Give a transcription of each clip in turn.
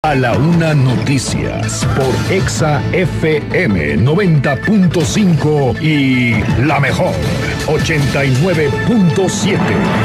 A la una Noticias por Exa FM 90.5 y La Mejor 89.7.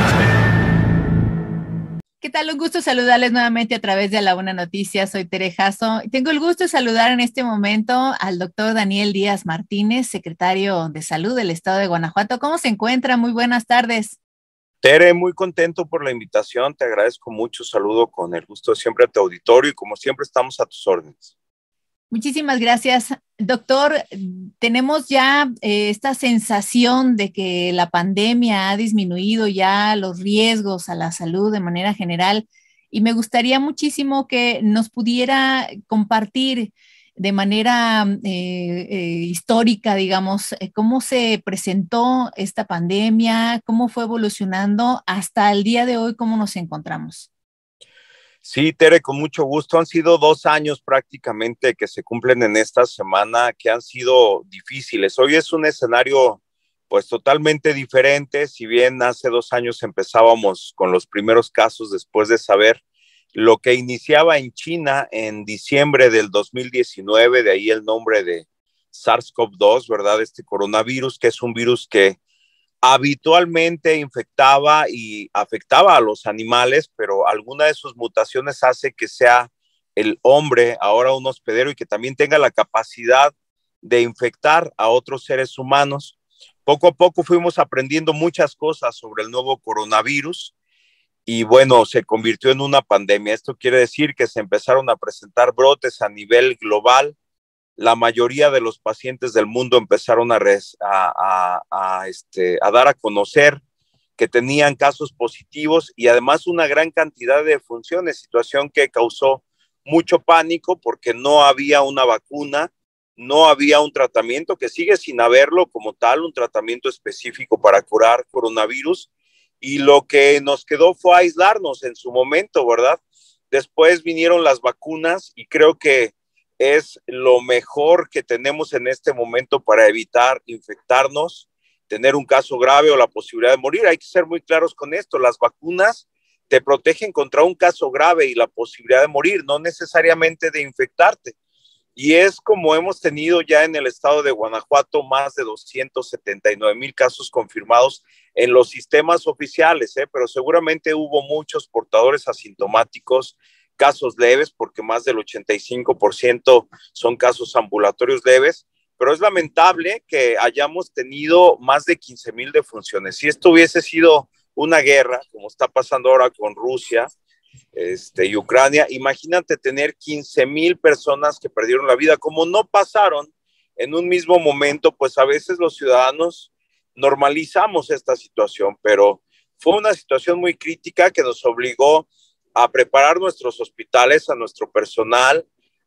¿Qué tal? Un gusto saludarles nuevamente a través de A la Una Noticias. Soy Tere Jasso. Tengo el gusto de saludar en este momento al doctor Daniel Díaz Martínez, secretario de Salud del Estado de Guanajuato. ¿Cómo se encuentra? Muy buenas tardes. Tere, muy contento por la invitación, te agradezco mucho, saludo con el gusto de siempre a tu auditorio y como siempre estamos a tus órdenes. Muchísimas gracias. Doctor, tenemos ya esta sensación de que la pandemia ha disminuido ya los riesgos a la salud de manera general y me gustaría muchísimo que nos pudiera compartir de manera histórica, digamos, cómo se presentó esta pandemia, cómo fue evolucionando hasta el día de hoy, cómo nos encontramos. Sí, Tere, con mucho gusto. Han sido 2 años prácticamente que se cumplen en esta semana que han sido difíciles. Hoy es un escenario pues totalmente diferente. Si bien hace 2 años empezábamos con los primeros casos después de saber lo que iniciaba en China en diciembre del 2019, de ahí el nombre de SARS-CoV-2, ¿verdad? Este coronavirus, que es un virus que habitualmente infectaba y afectaba a los animales, pero alguna de sus mutaciones hace que sea el hombre ahora un hospedero y que también tenga la capacidad de infectar a otros seres humanos. Poco a poco fuimos aprendiendo muchas cosas sobre el nuevo coronavirus y bueno, se convirtió en una pandemia. Esto quiere decir que se empezaron a presentar brotes a nivel global. La mayoría de los pacientes del mundo empezaron a dar a conocer que tenían casos positivos y además una gran cantidad de defunciones, situación que causó mucho pánico porque no había una vacuna, no había un tratamiento, que sigue sin haberlo como tal, un tratamiento específico para curar coronavirus, y lo que nos quedó fue aislarnos en su momento, ¿verdad? Después vinieron las vacunas y creo que es lo mejor que tenemos en este momento para evitar infectarnos, tener un caso grave o la posibilidad de morir. Hay que ser muy claros con esto. Las vacunas te protegen contra un caso grave y la posibilidad de morir, no necesariamente de infectarte. Y es como hemos tenido ya en el estado de Guanajuato más de 279,000 casos confirmados en los sistemas oficiales, pero seguramente hubo muchos portadores asintomáticos, casos leves, porque más del 85% son casos ambulatorios leves, pero es lamentable que hayamos tenido más de 15,000 defunciones. Si esto hubiese sido una guerra, como está pasando ahora con Rusia y Ucrania, imagínate tener 15,000 personas que perdieron la vida. Como no pasaron en un mismo momento, pues a veces los ciudadanos normalizamos esta situación, pero fue una situación muy crítica que nos obligó a preparar nuestros hospitales, a nuestro personal,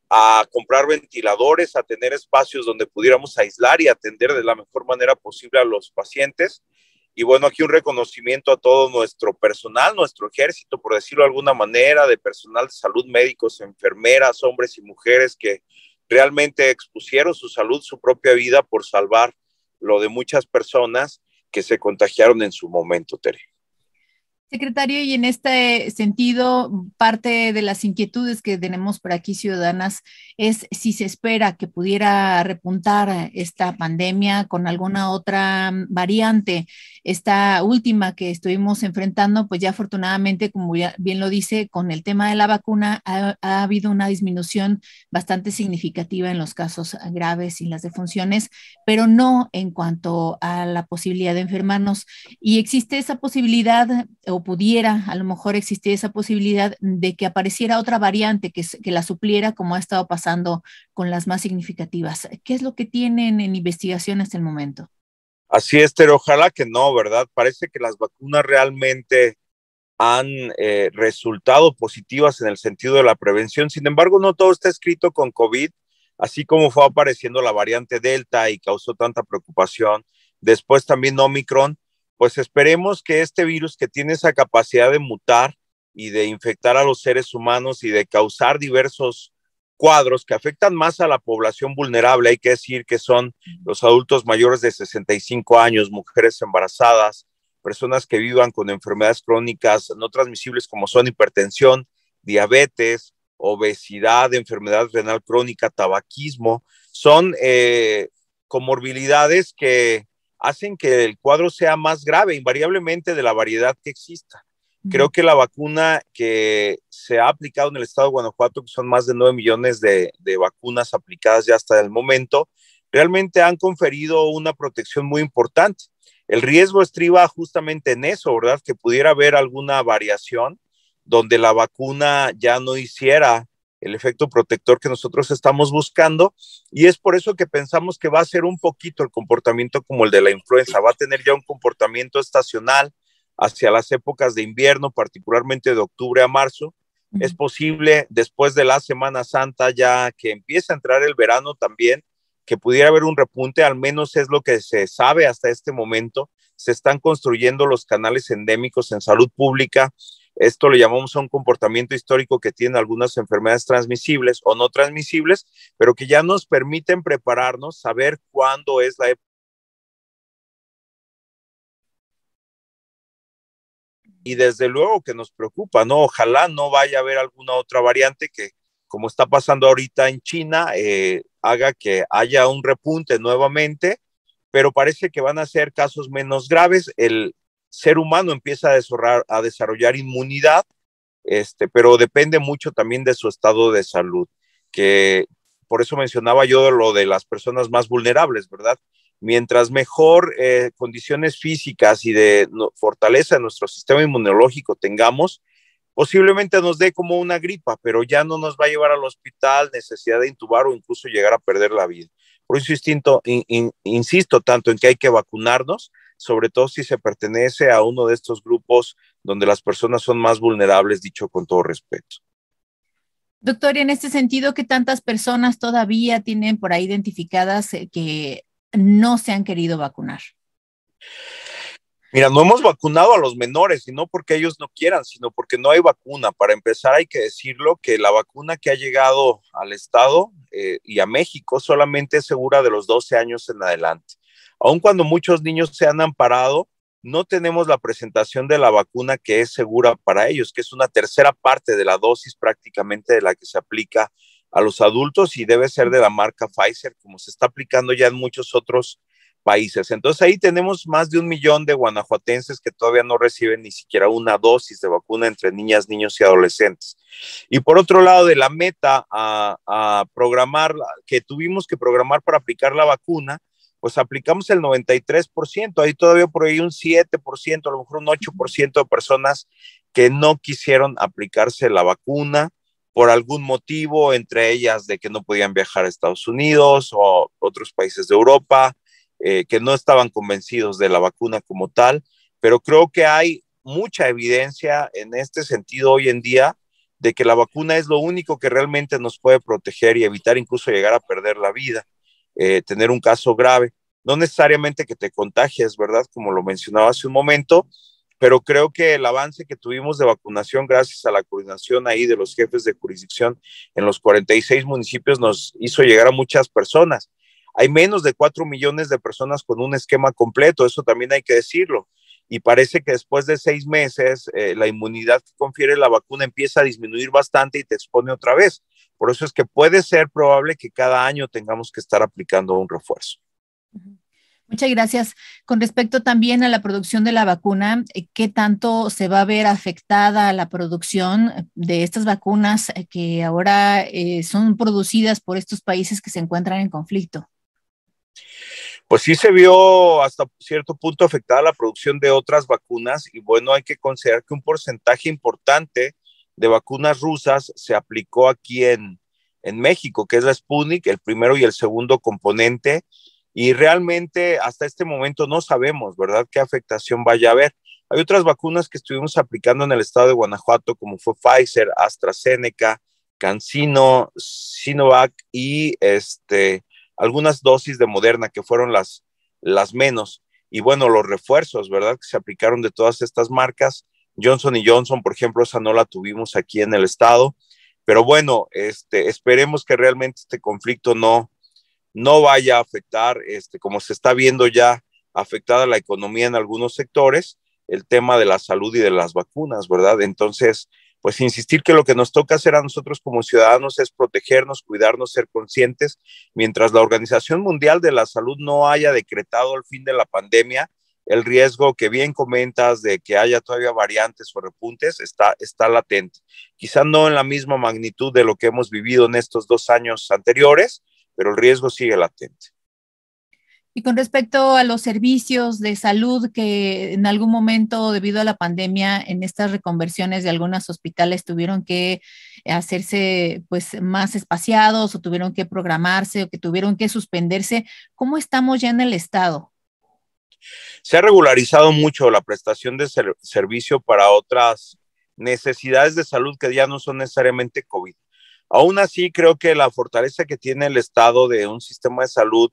a comprar ventiladores, a tener espacios donde pudiéramos aislar y atender de la mejor manera posible a los pacientes. Y bueno, aquí un reconocimiento a todo nuestro personal, nuestro ejército, por decirlo de alguna manera, de personal de salud, médicos, enfermeras, hombres y mujeres que realmente expusieron su salud, su propia vida por salvar lo de muchas personas que se contagiaron en su momento, Tere. Secretario, y en este sentido, parte de las inquietudes que tenemos por aquí ciudadanas es si se espera que pudiera repuntar esta pandemia con alguna otra variante. Esta última que estuvimos enfrentando, pues ya afortunadamente, como bien lo dice, con el tema de la vacuna ha habido una disminución bastante significativa en los casos graves y las defunciones, pero no en cuanto a la posibilidad de enfermarnos. Y existe esa posibilidad o pudiera a lo mejor existir esa posibilidad de que apareciera otra variante que la supliera, como ha estado pasando con las más significativas. ¿Qué es lo que tienen en investigación hasta el momento? Así es, pero ojalá que no, ¿verdad? Parece que las vacunas realmente han resultado positivas en el sentido de la prevención. Sin embargo, no todo está escrito con COVID, así como fue apareciendo la variante Delta y causó tanta preocupación. Después también Omicron. Pues esperemos que este virus, que tiene esa capacidad de mutar y de infectar a los seres humanos y de causar diversos cuadros que afectan más a la población vulnerable, hay que decir que son los adultos mayores de 65 años, mujeres embarazadas, personas que vivan con enfermedades crónicas no transmisibles como son hipertensión, diabetes, obesidad, enfermedad renal crónica, tabaquismo, son comorbilidades que hacen que el cuadro sea más grave, invariablemente de la variedad que exista. Creo que la vacuna que se ha aplicado en el estado de Guanajuato, que son más de 9 millones de vacunas aplicadas ya hasta el momento, realmente han conferido una protección muy importante. El riesgo estriba justamente en eso, ¿verdad? Que pudiera haber alguna variación donde la vacuna ya no hiciera el efecto protector que nosotros estamos buscando, y es por eso que pensamos que va a ser un poquito el comportamiento como el de la influenza, va a tener ya un comportamiento estacional hacia las épocas de invierno, particularmente de octubre a marzo. Es posible después de la Semana Santa, ya que empieza a entrar el verano también, que pudiera haber un repunte, al menos es lo que se sabe hasta este momento. Se están construyendo los canales endémicos en salud pública. Esto le llamamos a un comportamiento histórico que tienen algunas enfermedades transmisibles o no transmisibles, pero que ya nos permiten prepararnos, saber cuándo es la época. Y desde luego que nos preocupa, ¿no? Ojalá no vaya a haber alguna otra variante que, como está pasando ahorita en China, haga que haya un repunte nuevamente, pero parece que van a ser casos menos graves. El ser humano empieza a desarrollar inmunidad, pero depende mucho también de su estado de salud, que por eso mencionaba yo lo de las personas más vulnerables, ¿verdad? Mientras mejor condiciones físicas y de fortaleza de nuestro sistema inmunológico tengamos, posiblemente nos dé como una gripa, pero ya no nos va a llevar al hospital, necesidad de intubar o incluso llegar a perder la vida. Por eso insisto tanto en que hay que vacunarnos, sobre todo si se pertenece a uno de estos grupos donde las personas son más vulnerables, dicho con todo respeto. Doctor, en este sentido, ¿qué tantas personas todavía tienen por ahí identificadas que no se han querido vacunar? Mira, no hemos vacunado a los menores, y no porque ellos no quieran, sino porque no hay vacuna. Para empezar, hay que decirlo que la vacuna que ha llegado al estado y a México solamente es segura de los 12 años en adelante. Aun cuando muchos niños se han amparado, no tenemos la presentación de la vacuna que es segura para ellos, que es una tercera parte de la dosis prácticamente de la que se aplica a los adultos, y debe ser de la marca Pfizer, como se está aplicando ya en muchos otros países. Entonces ahí tenemos más de 1 millón de guanajuatenses que todavía no reciben ni siquiera una dosis de vacuna entre niñas, niños y adolescentes. Y por otro lado, de la meta a programar, que tuvimos que programar para aplicar la vacuna, pues aplicamos el 93%, hay todavía por ahí un 7%, a lo mejor un 8% de personas que no quisieron aplicarse la vacuna por algún motivo, entre ellas de que no podían viajar a Estados Unidos o otros países de Europa, que no estaban convencidos de la vacuna como tal, pero creo que hay mucha evidencia en este sentido hoy en día de que la vacuna es lo único que realmente nos puede proteger y evitar incluso llegar a perder la vida, tener un caso grave. No necesariamente que te contagies, ¿verdad? Como lo mencionaba hace un momento, pero creo que el avance que tuvimos de vacunación gracias a la coordinación ahí de los jefes de jurisdicción en los 46 municipios nos hizo llegar a muchas personas. Hay menos de 4 millones de personas con un esquema completo, eso también hay que decirlo. Y parece que después de 6 meses, la inmunidad que confiere la vacuna empieza a disminuir bastante y te expone otra vez. Por eso es que puede ser probable que cada año tengamos que estar aplicando un refuerzo. Muchas gracias. Con respecto también a la producción de la vacuna, ¿qué tanto se va a ver afectada la producción de estas vacunas que ahora son producidas por estos países que se encuentran en conflicto? Pues sí se vio hasta cierto punto afectada la producción de otras vacunas, y bueno, hay que considerar que un porcentaje importante de vacunas rusas se aplicó aquí en México, que es la Sputnik, el primero y el segundo componente, y realmente hasta este momento no sabemos, ¿verdad?, qué afectación vaya a haber. Hay otras vacunas que estuvimos aplicando en el estado de Guanajuato, como fue Pfizer, AstraZeneca, CanSino, Sinovac y algunas dosis de Moderna, que fueron las menos. Y bueno, los refuerzos, ¿verdad?, que se aplicaron de todas estas marcas. Johnson y Johnson, por ejemplo, esa no la tuvimos aquí en el estado. Pero bueno, esperemos que realmente este conflicto no vaya a afectar, como se está viendo ya afectada la economía en algunos sectores, el tema de la salud y de las vacunas, ¿verdad? Entonces, pues insistir que lo que nos toca hacer a nosotros como ciudadanos es protegernos, cuidarnos, ser conscientes. Mientras la Organización Mundial de la Salud no haya decretado el fin de la pandemia, el riesgo que bien comentas de que haya todavía variantes o repuntes está latente. Quizá no en la misma magnitud de lo que hemos vivido en estos 2 años anteriores, pero el riesgo sigue latente. Y con respecto a los servicios de salud que en algún momento, debido a la pandemia, en estas reconversiones de algunos hospitales tuvieron que hacerse pues más espaciados o tuvieron que programarse o que tuvieron que suspenderse, ¿cómo estamos ya en el estado? Se ha regularizado mucho la prestación de servicio para otras necesidades de salud que ya no son necesariamente COVID. Aún así, creo que la fortaleza que tiene el estado de un sistema de salud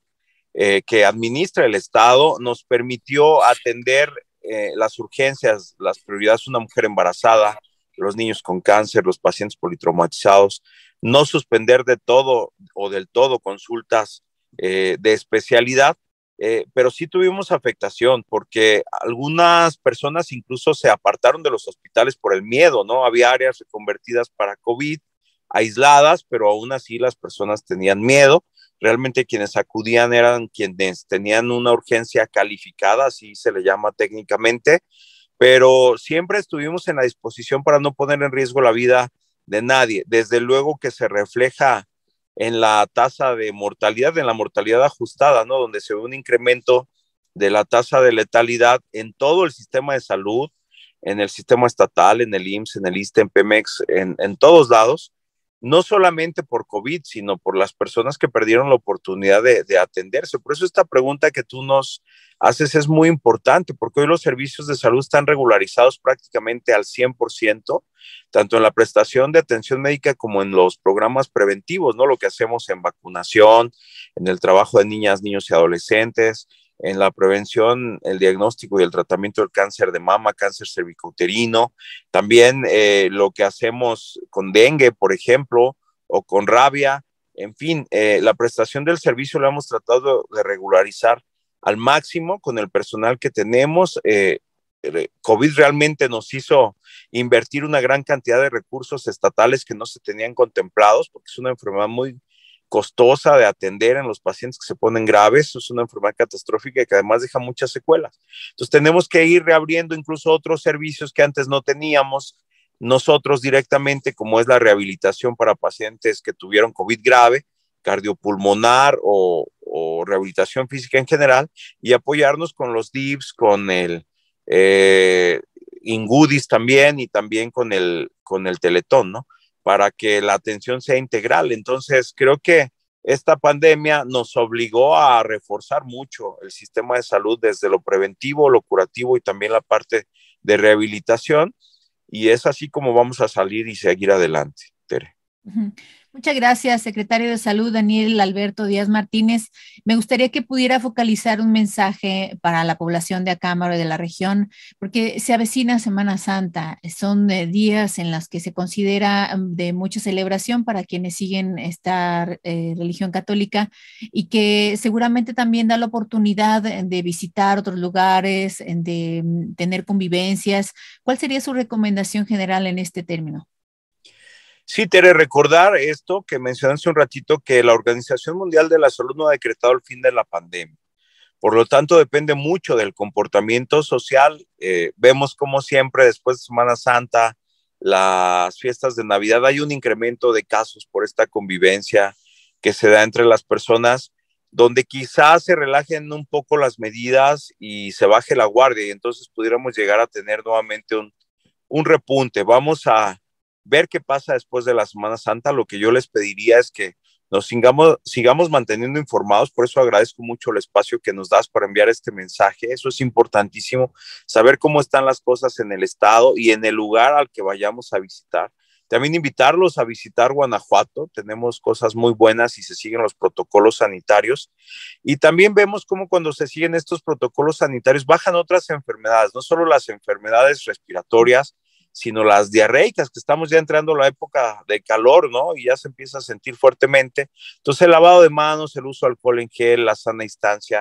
que administra el Estado nos permitió atender las urgencias, las prioridades de una mujer embarazada, los niños con cáncer, los pacientes politraumatizados, no suspender de todo o del todo consultas de especialidad, pero sí tuvimos afectación porque algunas personas incluso se apartaron de los hospitales por el miedo, ¿no? Había áreas reconvertidas para COVID, aisladas, pero aún así las personas tenían miedo. Realmente quienes acudían eran quienes tenían una urgencia calificada, así se le llama técnicamente, pero siempre estuvimos en la disposición para no poner en riesgo la vida de nadie. Desde luego que se refleja en la tasa de mortalidad, en la mortalidad ajustada, ¿no? Donde se ve un incremento de la tasa de letalidad en todo el sistema de salud, en el sistema estatal, en el IMSS, en el ISSSTE, en Pemex, en todos lados, no solamente por COVID, sino por las personas que perdieron la oportunidad de atenderse. Por eso esta pregunta que tú nos haces es muy importante, porque hoy los servicios de salud están regularizados prácticamente al 100%, tanto en la prestación de atención médica como en los programas preventivos, ¿no? Lo que hacemos en vacunación, en el trabajo de niñas, niños y adolescentes, en la prevención, el diagnóstico y el tratamiento del cáncer de mama, cáncer cervicouterino, también lo que hacemos con dengue, por ejemplo, o con rabia, en fin, la prestación del servicio la hemos tratado de regularizar al máximo con el personal que tenemos. COVID realmente nos hizo invertir una gran cantidad de recursos estatales que no se tenían contemplados, porque es una enfermedad muy costosa de atender en los pacientes que se ponen graves. Es una enfermedad catastrófica que además deja muchas secuelas. Entonces tenemos que ir reabriendo incluso otros servicios que antes no teníamos nosotros directamente, como es la rehabilitación para pacientes que tuvieron COVID grave, cardiopulmonar o rehabilitación física en general, y apoyarnos con los DIPS, con el Ingudis también, y también con el Teletón, ¿no? Para que la atención sea integral. Entonces, creo que esta pandemia nos obligó a reforzar mucho el sistema de salud desde lo preventivo, lo curativo y también la parte de rehabilitación. Y es así como vamos a salir y seguir adelante, Tere. Muchas gracias, secretario de Salud Daniel Alberto Díaz Martínez. Me gustaría que pudiera focalizar un mensaje para la población de Acámbaro y de la región, porque se avecina Semana Santa. Son días en los que se considera de mucha celebración para quienes siguen esta religión católica y que seguramente también da la oportunidad de visitar otros lugares, de tener convivencias. ¿Cuál sería su recomendación general en este término? Sí, Tere, recordar esto que mencionaste un ratito, que la Organización Mundial de la Salud no ha decretado el fin de la pandemia. Por lo tanto, depende mucho del comportamiento social. Vemos como siempre, después de Semana Santa, las fiestas de Navidad, hay un incremento de casos por esta convivencia que se da entre las personas, donde quizás se relajen un poco las medidas y se baje la guardia, y entonces pudiéramos llegar a tener nuevamente un repunte. Vamos a ver qué pasa después de la Semana Santa. Lo que yo les pediría es que nos sigamos manteniendo informados. Por eso agradezco mucho el espacio que nos das para enviar este mensaje. Eso es importantísimo, saber cómo están las cosas en el estado y en el lugar al que vayamos a visitar. También invitarlos a visitar Guanajuato. Tenemos cosas muy buenas y se siguen los protocolos sanitarios. Y también vemos cómo cuando se siguen estos protocolos sanitarios bajan otras enfermedades, no solo las enfermedades respiratorias, sino las diarreicas, que estamos ya entrando a la época de calor, ¿no? Y ya se empieza a sentir fuertemente. Entonces, el lavado de manos, el uso de alcohol en gel, la sana distancia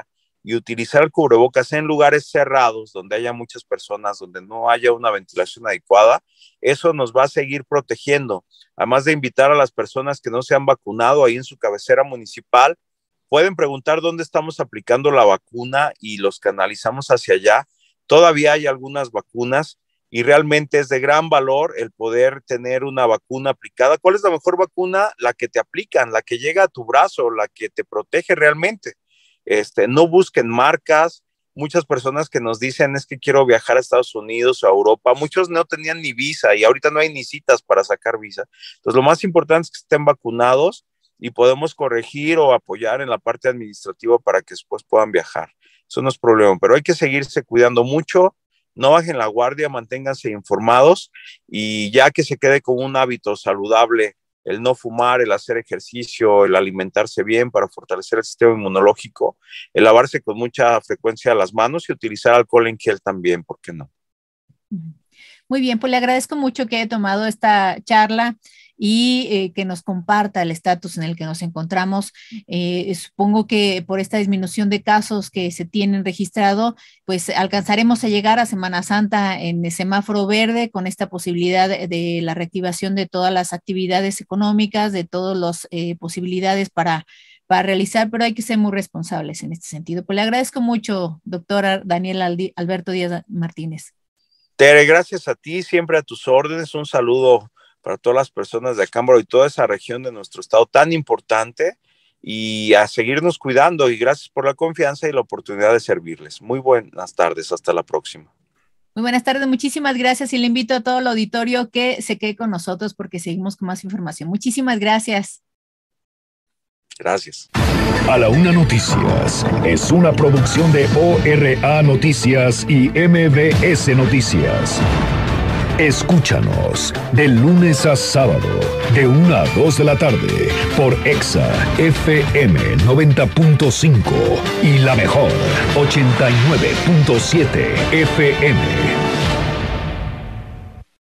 y utilizar el cubrebocas en lugares cerrados, donde haya muchas personas, donde no haya una ventilación adecuada, eso nos va a seguir protegiendo. Además de invitar a las personas que no se han vacunado ahí en su cabecera municipal, pueden preguntar dónde estamos aplicando la vacuna y los canalizamos hacia allá. Todavía hay algunas vacunas y realmente es de gran valor el poder tener una vacuna aplicada. ¿Cuál es la mejor vacuna? La que te aplican, la que llega a tu brazo, la que te protege realmente. No busquen marcas. Muchas personas que nos dicen es que quiero viajar a Estados Unidos o a Europa, muchos no tenían ni visa y ahorita no hay ni citas para sacar visa. Entonces lo más importante es que estén vacunados y podemos corregir o apoyar en la parte administrativa para que después puedan viajar. Eso no es problema, pero hay que seguirse cuidando mucho, no bajen la guardia, manténganse informados y ya que se quede con un hábito saludable, el no fumar, el hacer ejercicio, el alimentarse bien para fortalecer el sistema inmunológico, el lavarse con mucha frecuencia las manos y utilizar alcohol en gel también, ¿por qué no? Muy bien, pues le agradezco mucho que haya tomado esta charla y que nos comparta el estatus en el que nos encontramos. Supongo que por esta disminución de casos que se tienen registrado, pues alcanzaremos a llegar a Semana Santa en semáforo verde con esta posibilidad de la reactivación de todas las actividades económicas, de todas las posibilidades para realizar, pero hay que ser muy responsables en este sentido. Pues le agradezco mucho, doctora Daniel Alberto Díaz Martínez. Tere, gracias a ti, siempre a tus órdenes. Un saludo para todas las personas de Acámbaro y toda esa región de nuestro estado tan importante y a seguirnos cuidando y gracias por la confianza y la oportunidad de servirles. Muy buenas tardes, hasta la próxima. Muy buenas tardes, muchísimas gracias y le invito a todo el auditorio que se quede con nosotros porque seguimos con más información. Muchísimas gracias. Gracias. A la Una Noticias es una producción de ORA Noticias y MBS Noticias. Escúchanos de lunes a sábado, de 1 a 2 de la tarde, por Exa FM 90.5 y la mejor 89.7 FM.